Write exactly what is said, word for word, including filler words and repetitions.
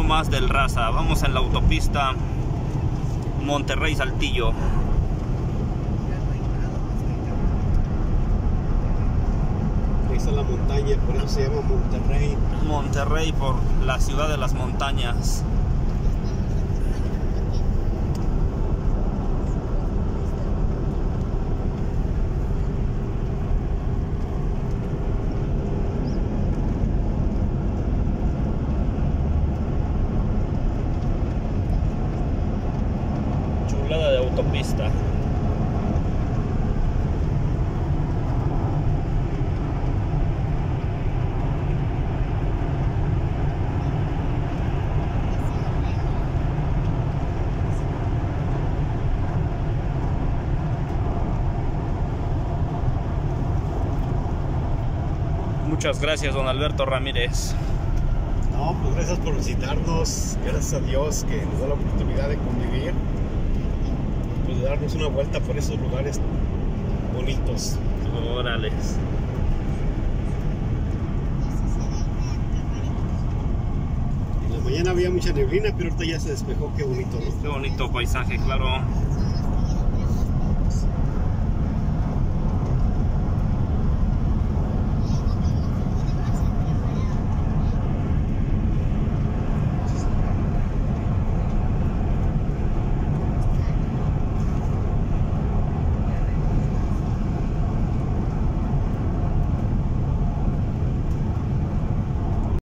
más del Raza. Vamos en la autopista Monterrey-Saltillo. Ahí está la montaña, por eso se llama Monterrey. Monterrey, por la ciudad de las montañas. Chulada de autopista. Muchas gracias, don Alberto Ramírez. No, pues gracias por visitarnos. Gracias a Dios que nos da la oportunidad de convivir, pues de darnos una vuelta por esos lugares bonitos. Órales. En la mañana había mucha neblina, pero ahorita ya se despejó. Qué bonito, ¿no? Qué bonito paisaje, claro.